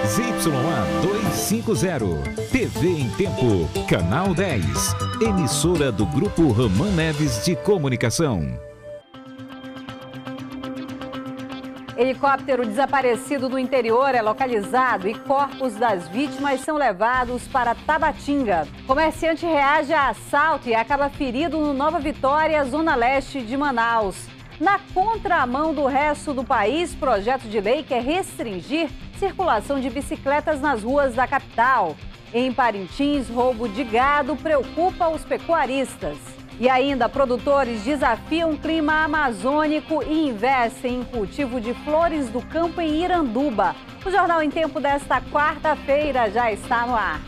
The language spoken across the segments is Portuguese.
ZYA 250, TV em Tempo, Canal 10, emissora do Grupo Ramã Neves de Comunicação. Helicóptero desaparecido no interior é localizado e corpos das vítimas são levados para Tabatinga. Comerciante reage a assalto e acaba ferido no Nova Vitória, zona leste de Manaus. Na contramão do resto do país, projeto de lei quer restringir circulação de bicicletas nas ruas da capital. Em Parintins, roubo de gado preocupa os pecuaristas. E ainda, produtores desafiam o clima amazônico e investem em cultivo de flores do campo em Iranduba. O Jornal em Tempo desta quarta-feira já está no ar.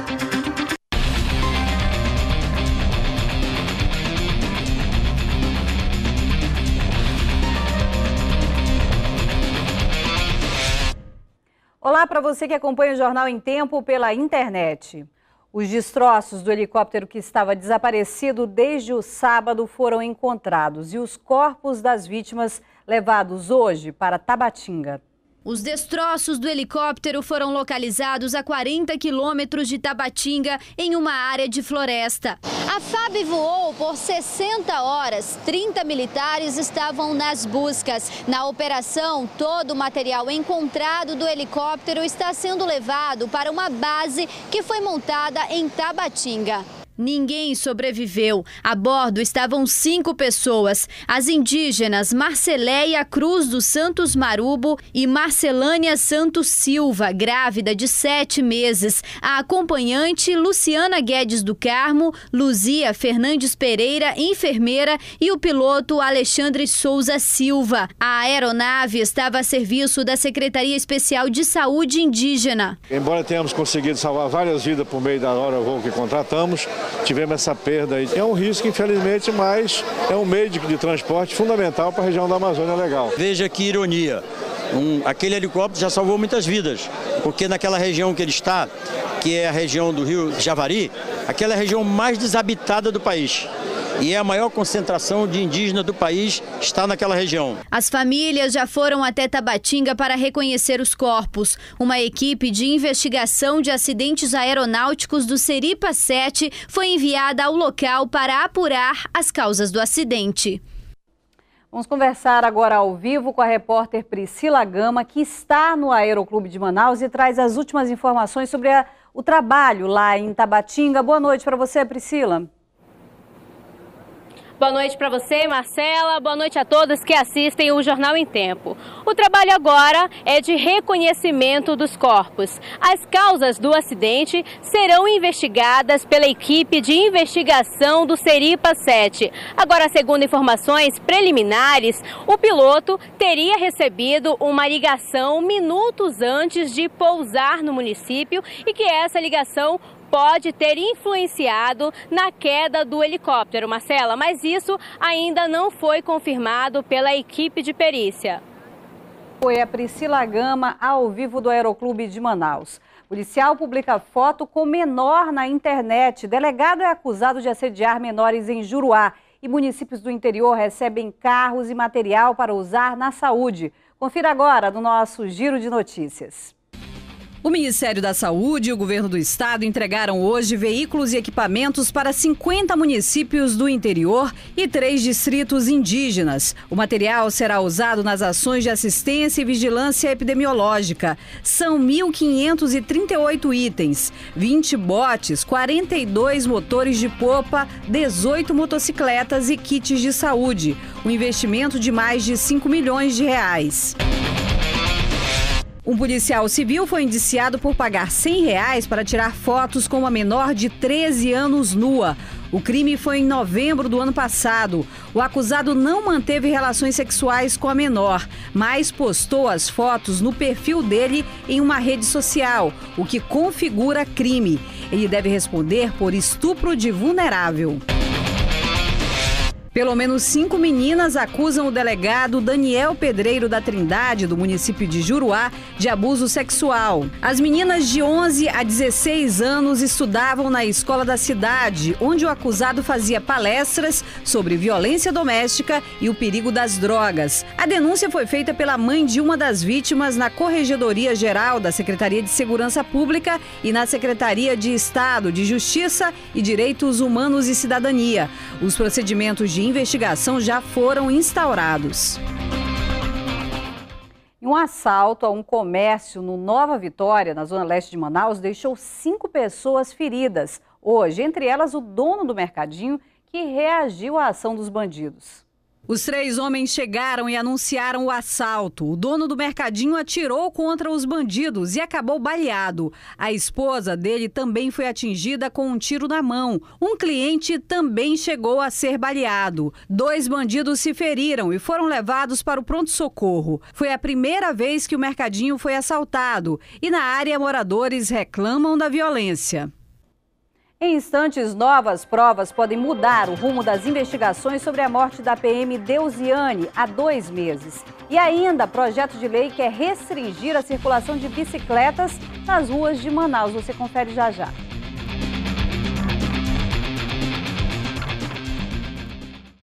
Olá para você que acompanha o Jornal em Tempo pela internet. Os destroços do helicóptero que estava desaparecido desde o sábado foram encontrados e os corpos das vítimas levados hoje para Tabatinga. Os destroços do helicóptero foram localizados a 40 quilômetros de Tabatinga, em uma área de floresta. A FAB voou por 60 horas. 30 militares estavam nas buscas. Na operação, todo o material encontrado do helicóptero está sendo levado para uma base que foi montada em Tabatinga. Ninguém sobreviveu. A bordo estavam 5 pessoas. As indígenas Marceléia Cruz dos Santos Marubo e Marcelânia Santos Silva, grávida de 7 meses. A acompanhante Luciana Guedes do Carmo, Luzia Fernandes Pereira, enfermeira, e o piloto Alexandre Souza Silva. A aeronave estava a serviço da Secretaria Especial de Saúde Indígena. Embora tenhamos conseguido salvar várias vidas por meio da hora voo que contratamos, tivemos essa perda aí. É um risco, infelizmente, mas é um meio de transporte fundamental para a região da Amazônia Legal. Veja que ironia, aquele helicóptero já salvou muitas vidas, porque naquela região que ele está, que é a região do Rio Javari, aquela é a região mais desabitada do país. E é a maior concentração de indígenas do país está naquela região. As famílias já foram até Tabatinga para reconhecer os corpos. Uma equipe de investigação de acidentes aeronáuticos do Seripa 7 foi enviada ao local para apurar as causas do acidente. Vamos conversar agora ao vivo com a repórter Priscila Gama, que está no Aeroclube de Manaus e traz as últimas informações sobre o trabalho lá em Tabatinga. Boa noite para você, Priscila. Boa noite para você, Marcela. Boa noite a todos que assistem o Jornal em Tempo. O trabalho agora é de reconhecimento dos corpos. As causas do acidente serão investigadas pela equipe de investigação do Seripa 7. Agora, segundo informações preliminares, o piloto teria recebido uma ligação minutos antes de pousar no município e que essa ligação pode ter influenciado na queda do helicóptero, Marcela, mas isso ainda não foi confirmado pela equipe de perícia. Foi a Priscila Gama, ao vivo do Aeroclube de Manaus. Policial publica foto com menor na internet. Delegado é acusado de assediar menores em Juruá. E municípios do interior recebem carros e material para usar na saúde. Confira agora no nosso Giro de Notícias. O Ministério da Saúde e o Governo do Estado entregaram hoje veículos e equipamentos para 50 municípios do interior e 3 distritos indígenas. O material será usado nas ações de assistência e vigilância epidemiológica. São 1.538 itens, 20 botes, 42 motores de popa, 18 motocicletas e kits de saúde. Um investimento de mais de R$ 5 milhões. Um policial civil foi indiciado por pagar R$ 100 para tirar fotos com uma menor de 13 anos nua. O crime foi em novembro do ano passado. O acusado não manteve relações sexuais com a menor, mas postou as fotos no perfil dele em uma rede social, o que configura crime. Ele deve responder por estupro de vulnerável. Pelo menos 5 meninas acusam o delegado Daniel Pedreiro da Trindade, do município de Juruá, de abuso sexual. As meninas de 11 a 16 anos estudavam na escola da cidade, onde o acusado fazia palestras sobre violência doméstica e o perigo das drogas. A denúncia foi feita pela mãe de uma das vítimas na Corregedoria Geral da Secretaria de Segurança Pública e na Secretaria de Estado de Justiça e Direitos Humanos e Cidadania. Os procedimentos de investigação já foram instaurados. Um assalto a um comércio no Nova Vitória, na zona leste de Manaus, deixou 5 pessoas feridas. Hoje, entre elas, o dono do mercadinho, que reagiu à ação dos bandidos. Os 3 homens chegaram e anunciaram o assalto. O dono do mercadinho atirou contra os bandidos e acabou baleado. A esposa dele também foi atingida com um tiro na mão. Um cliente também chegou a ser baleado. 2 bandidos se feriram e foram levados para o pronto-socorro. Foi a primeira vez que o mercadinho foi assaltado e na área moradores reclamam da violência. Em instantes, novas provas podem mudar o rumo das investigações sobre a morte da PM Deusiane há 2 meses. E ainda, projeto de lei quer restringir a circulação de bicicletas nas ruas de Manaus. Você confere já já.